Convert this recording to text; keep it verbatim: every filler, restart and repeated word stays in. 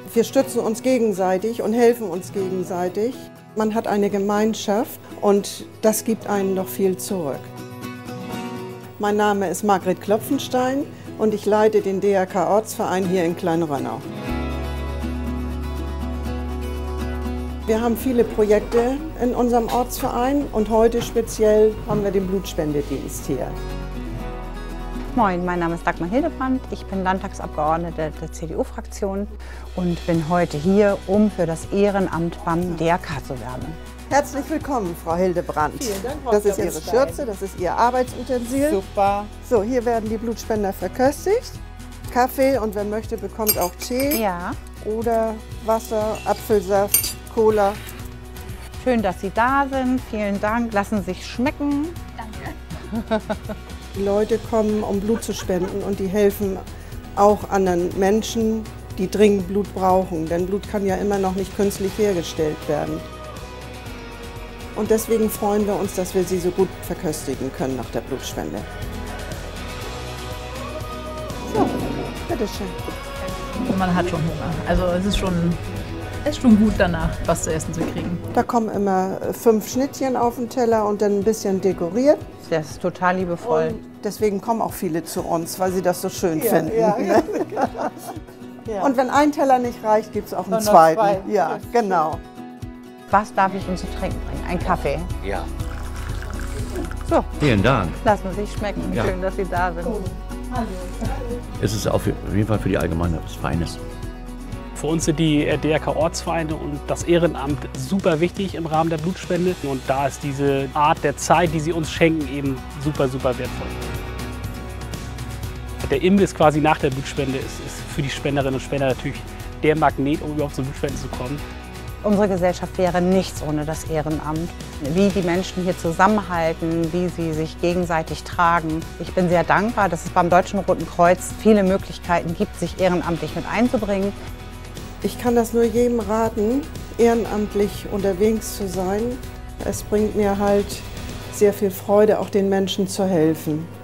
Wir stützen uns gegenseitig und helfen uns gegenseitig. Man hat eine Gemeinschaft und das gibt einen noch viel zurück. Mein Name ist Margret Klopfenstein und ich leite den D R K-Ortsverein hier in Kleinrönnau. Wir haben viele Projekte in unserem Ortsverein und heute speziell haben wir den Blutspendedienst hier. Moin, mein Name ist Dagmar Hildebrandt, ich bin Landtagsabgeordnete der C D U-Fraktion und bin heute hier, um für das Ehrenamt beim D R K zu werben. Herzlich willkommen, Frau Hildebrandt. Vielen Dank, Frau Das ist Ihre Klopfenstein. Schürze, das ist Ihr Arbeitsutensil. Super. So, hier werden die Blutspender verköstigt. Kaffee und wer möchte, bekommt auch Tee Ja. oder Wasser, Apfelsaft, Cola. Schön, dass Sie da sind. Vielen Dank. Lassen Sie sich schmecken. Danke. Die Leute kommen, um Blut zu spenden und die helfen auch anderen Menschen, die dringend Blut brauchen. Denn Blut kann ja immer noch nicht künstlich hergestellt werden. Und deswegen freuen wir uns, dass wir sie so gut verköstigen können nach der Blutspende. So, bitteschön. Man hat schon Hunger. Also es ist schon, es ist schon gut danach, was zu essen zu kriegen. Da kommen immer fünf Schnittchen auf den Teller und dann ein bisschen dekoriert. Das ist total liebevoll. Und deswegen kommen auch viele zu uns, weil sie das so schön Ja, finden. ja. Ne? Ja. Und wenn ein Teller nicht reicht, gibt es auch einen Dann noch zweiten. zwei. Ja, genau. Was darf ich uns zu trinken bringen? Ein Kaffee. Ja. So, Vielen Dank. lassen Sie sich schmecken. Ja. Schön, dass Sie da sind. Es ist auf jeden Fall für die Allgemeinheit was Feines. Für uns sind die D R K-Ortsvereine und das Ehrenamt super wichtig im Rahmen der Blutspende. Und da ist diese Art der Zeit, die sie uns schenken, eben super, super wertvoll. Der Imbiss quasi nach der Blutspende ist, ist für die Spenderinnen und Spender natürlich der Magnet, um überhaupt zur Blutspende zu kommen. Unsere Gesellschaft wäre nichts ohne das Ehrenamt. Wie die Menschen hier zusammenhalten, wie sie sich gegenseitig tragen. Ich bin sehr dankbar, dass es beim Deutschen Roten Kreuz viele Möglichkeiten gibt, sich ehrenamtlich mit einzubringen. Ich kann das nur jedem raten, ehrenamtlich unterwegs zu sein. Es bringt mir halt sehr viel Freude, auch den Menschen zu helfen.